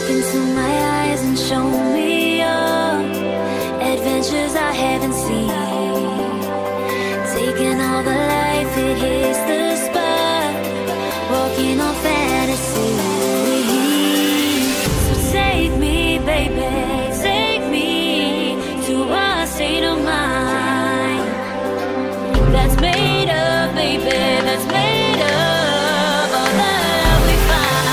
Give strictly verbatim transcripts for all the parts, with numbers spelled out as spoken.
Look into my eyes and show me your adventures I haven't seen. Taking all the life, it hits the spot. Walking on fantasy. So take me, baby, take me to a state of mind that's made up, baby, that's made up all the love we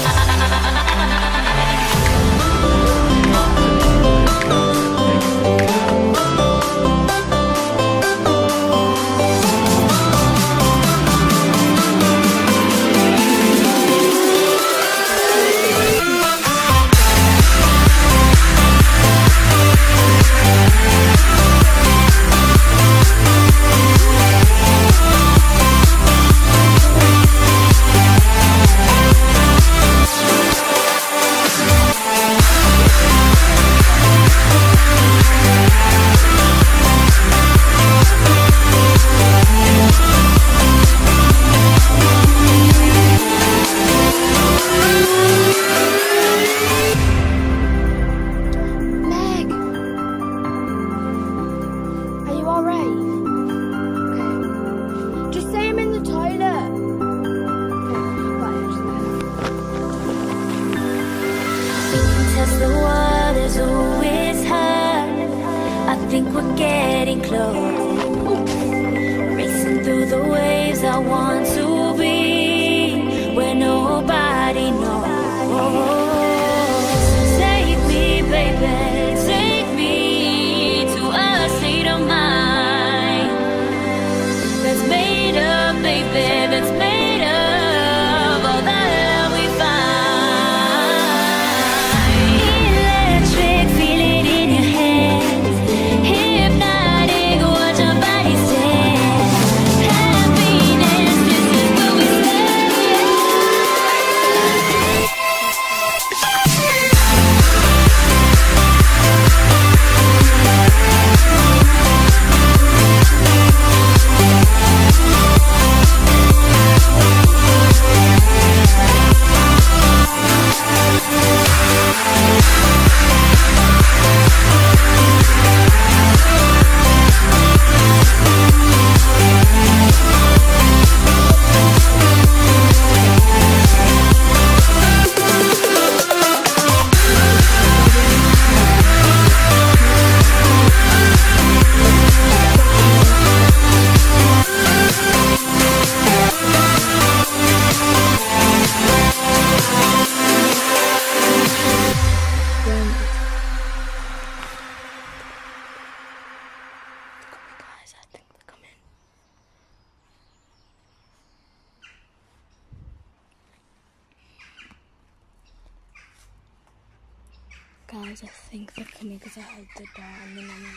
Guys, I think they're coming because I heard the door and they normally,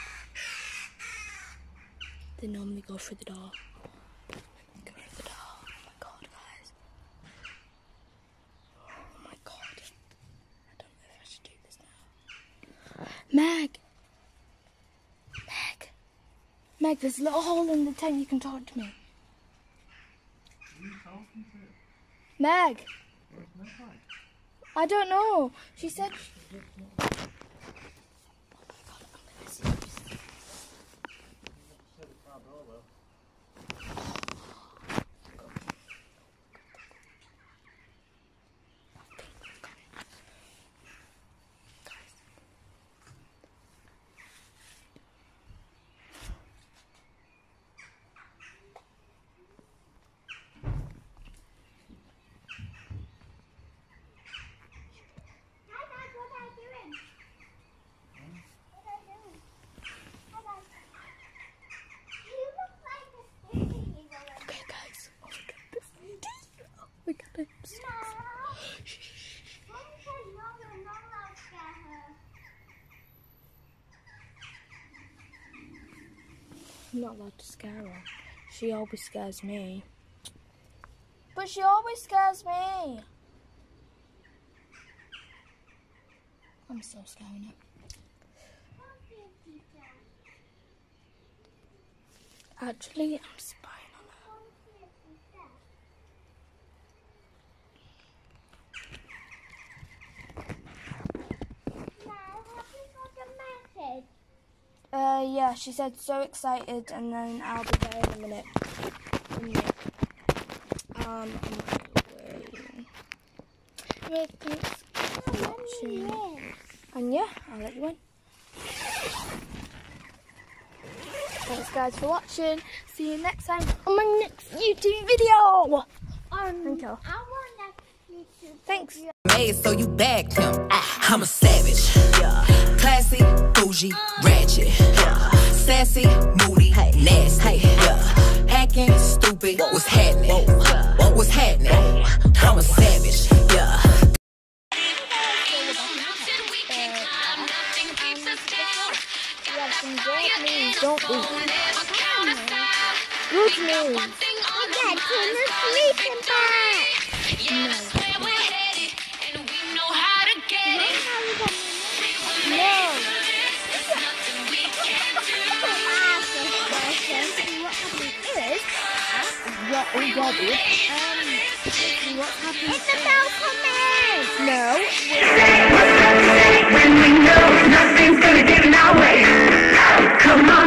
they normally go through the door. Go through the door. Oh my god, guys. Oh my god. I don't know if I should do this now. Meg! Meg! Meg, there's a little hole in the tent, you can talk to me. Who are you talking to? Meg! Where's Meg? I don't know. She said... I'm not allowed to scare her. She always scares me. But she always scares me. I'm so scaring her. Actually, I'm spying on her. Uh, yeah, she said so excited, and then I'll be there in a minute. In a minute. Um, on my way. Anyway, thanks for watching. And yeah, I'll let you in. Thanks guys for watching. See you next time on my next YouTube video. Um, Thank you. I want next YouTube Thanks. video. Made so you bagged him. I'm a savage. Classy, bougie, ratchet. Sassy, moody, nasty. Hacking, stupid. What's happening? What's happening? I'm a savage. Yeah. We have some good news, don't we? Good news. We got to the sleeping bag. No. Yeah, we got it. Um, what happened? It's about coming. No. When we know nothing's gonna get in our way. Come on.